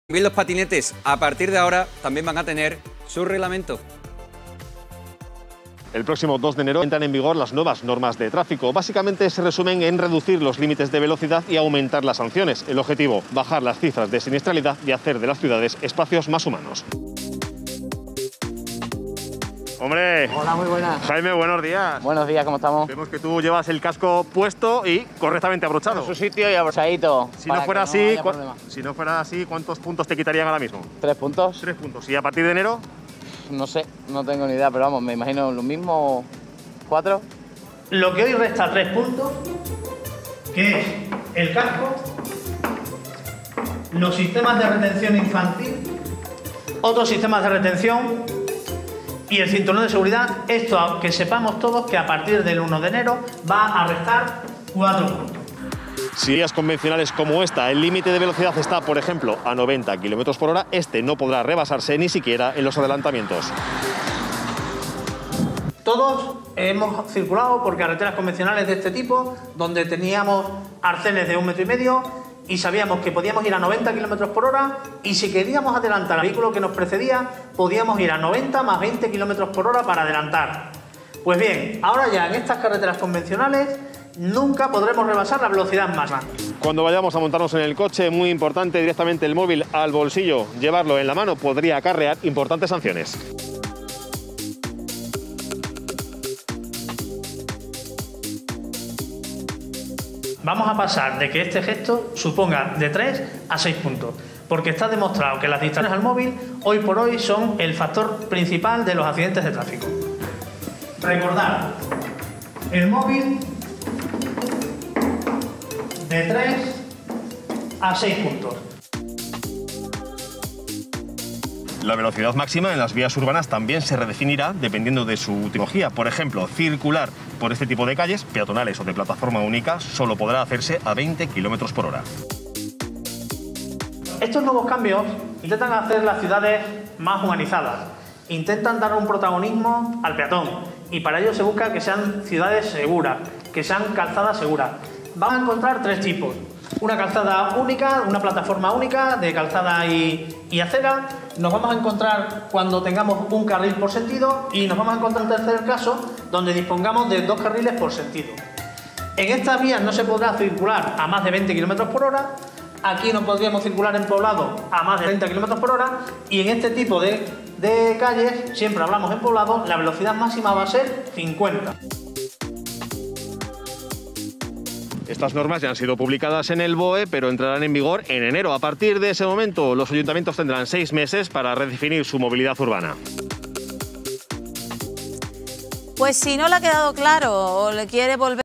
Bien, los patinetes a partir de ahora también van a tener su reglamento. El próximo 2 de enero entran en vigor las nuevas normas de tráfico. Básicamente se resumen en reducir los límites de velocidad y aumentar las sanciones. El objetivo, bajar las cifras de siniestralidad y hacer de las ciudades espacios más humanos. Hombre. Hola, muy buenas. Jaime, buenos días. Buenos días, ¿cómo estamos? Vemos que tú llevas el casco puesto y correctamente abrochado. En su sitio y abrochadito. Si no fuera así, ¿cuántos puntos te quitarían ahora mismo? 3 puntos. 3 puntos. ¿Y a partir de enero? No sé, no tengo ni idea, pero vamos, me imagino lo mismo, 4. Lo que hoy resta 3 puntos, que es el casco, los sistemas de retención infantil, otros sistemas de retención y el cinturón de seguridad. Esto, que sepamos todos que a partir del 1 de enero va a restar 4 puntos. Si vías convencionales como esta, el límite de velocidad está, por ejemplo, a 90 km por hora, este no podrá rebasarse ni siquiera en los adelantamientos. Todos hemos circulado por carreteras convencionales de este tipo, donde teníamos arcenes de 1,5 metros y sabíamos que podíamos ir a 90 km por hora, y si queríamos adelantar al vehículo que nos precedía, podíamos ir a 90 más 20 km por hora para adelantar. Pues bien, ahora ya en estas carreteras convencionales nunca podremos rebasar la velocidad máxima. Cuando vayamos a montarnos en el coche, muy importante, directamente el móvil al bolsillo. Llevarlo en la mano podría acarrear importantes sanciones. Vamos a pasar de que este gesto suponga de 3 a 6 puntos, porque está demostrado que las distracciones al móvil hoy por hoy son el factor principal de los accidentes de tráfico. Recordad, el móvil de 3 a 6 puntos. La velocidad máxima en las vías urbanas también se redefinirá dependiendo de su tecnología. Por ejemplo, circular por este tipo de calles, peatonales o de plataforma única, solo podrá hacerse a 20 km por hora. Estos nuevos cambios intentan hacer las ciudades más humanizadas, intentan dar un protagonismo al peatón, y para ello se busca que sean ciudades seguras, que sean calzadas seguras. Vamos a encontrar 3 tipos: una calzada única, una plataforma única de calzada y acera. Nos vamos a encontrar cuando tengamos un carril por sentido, y nos vamos a encontrar un tercer caso donde dispongamos de 2 carriles por sentido. En estas vías no se podrá circular a más de 20 km por hora, aquí no podríamos circular en poblado a más de 30 km por hora, y en este tipo de calles, siempre hablamos en poblado, la velocidad máxima va a ser 50. Estas normas ya han sido publicadas en el BOE, pero entrarán en vigor en enero. A partir de ese momento, los ayuntamientos tendrán 6 meses para redefinir su movilidad urbana. Pues si no le ha quedado claro o le quiere volver